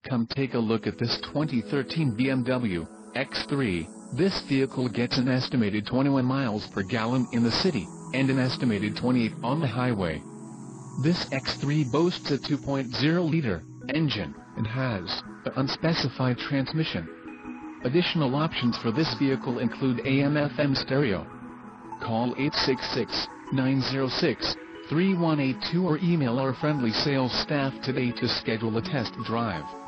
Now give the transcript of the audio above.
Come take a look at this 2013 BMW X3. This vehicle gets an estimated 21 miles per gallon in the city, and an estimated 28 on the highway. This X3 boasts a 2.0-liter engine, and has an unspecified transmission. Additional options for this vehicle include AM/FM stereo. Call 866-906-3182 or email our friendly sales staff today to schedule a test drive.